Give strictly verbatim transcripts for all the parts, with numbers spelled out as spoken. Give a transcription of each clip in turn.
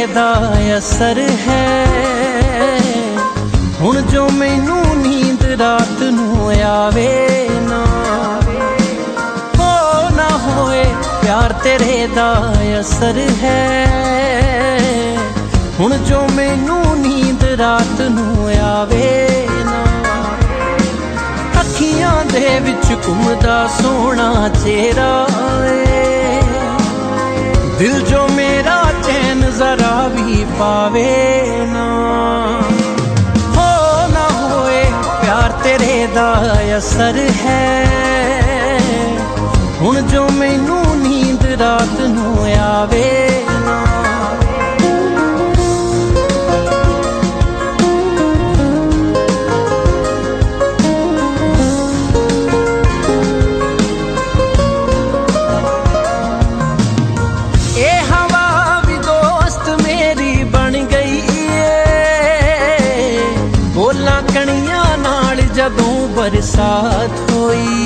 दा असर है। हुण जो मैनू नींद रात नू आवे ना, हो ना होए प्यार तेरे दा असर है। हुण जो मैनू नींद रात नू आवे ना, अखियां दे विच घुमदा सोहना चेहरा ए, दिल जो मेरा चैन जरा भी पावे ना, हो ना होए प्यार तेरे दा असर है। हुण जो मैनू नींद रात नू आवे ना। जदों बरसात होई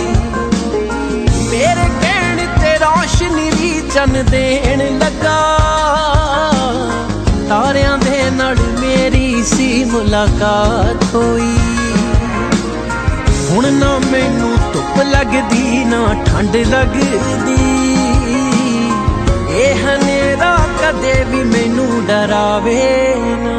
मेरे कहने ते रोशनी भी चन देन लगा, तारियां दे नाल मेरी सी मुलाकात होई। हुण ना मैनू धुप लगदी ना ठंड लगदी, एह हनेरा कदे भी मैनू डरावे ना,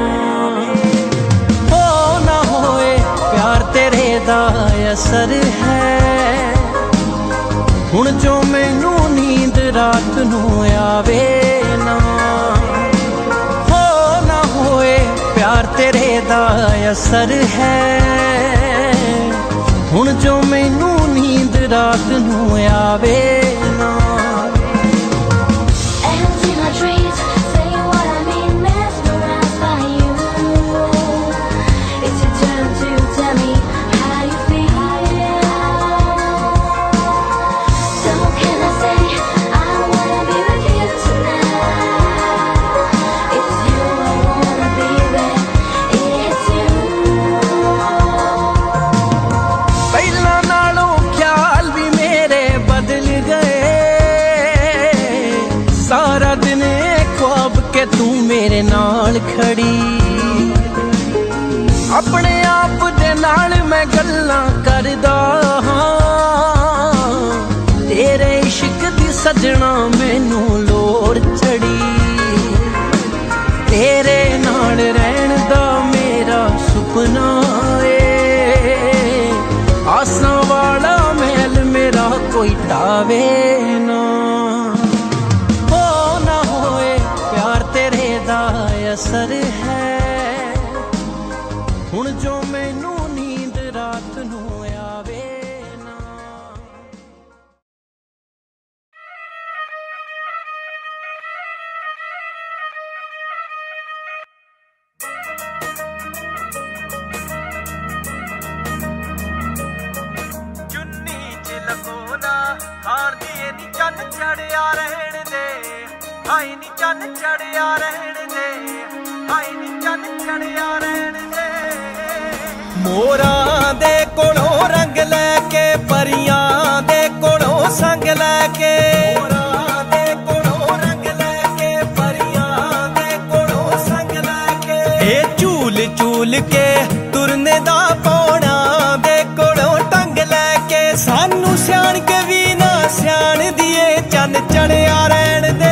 प्यार तेरे दा असर है। हुण जो मैनू नींद रात नू आवे ना, हो ना होए प्यार तेरे दा असर है। हुण जो मैनू नींद रात नू आवे ना। तू मेरे नाल खड़ी अपने आप दे नाल मैं गल्लां करदा हां, तेरे इश्क दी सजना मैनू लोड़ चढ़ी। तेरे नाल रहन दा मेरा सुपना ए, आसां वाला महल मेरा कोई टावे ना, असर है। हुण जो मैनू नींद रात नू आवे ना। चुन्नी च लगोना हार दिए नी चन चढ़िया रहन दे, हाई नी चन चढ़िया रहन दे, हाई नी चन चढ़िया रहन दे। मोरां दे कोलों रंग लैके परियां दे कोलों संग लैके, मोरां दे कोलों रंग लैके परियां दे कोलों संग लैके, ए झूल झूल के तुरने दा पौना दे कोलों टंग लैके, सानू स्याण के भी ना स्याण दिए चन चढ़िया रहन दे।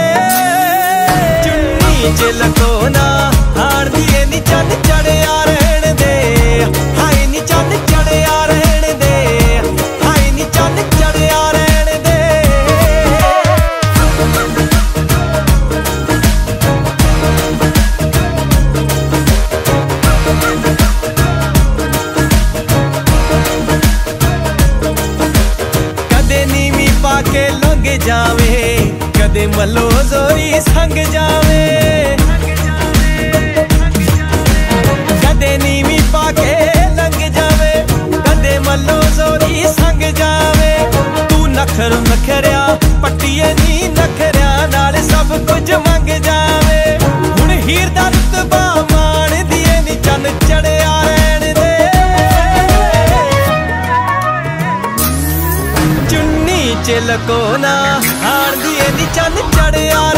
च लगोना हार दिए नी चन चढ़िया रहन दे, हाई नी चन चढ़िया रहन दे, हाई नी चन चढ़िया रहन दे। कदे नीवी पाके लंघ जावे, कदे मलो जोरी संग जावे, कदे नीवी पाके लंघ जावे, कदे मलो जोरी संग जावे। तू नखर नखरिया पट्टिए नी नखरिया नाल सब कुछ मंग जावे। हुण हीर दा रुतबा मान दिए नी चन चढ़िया रहन दे। चुन्नी च लकोना हार दिए नी चन चढ़िया